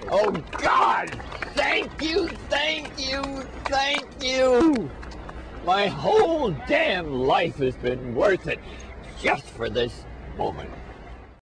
Oh, God! Thank you, thank you, thank you! My whole damn life has been worth it just for this moment.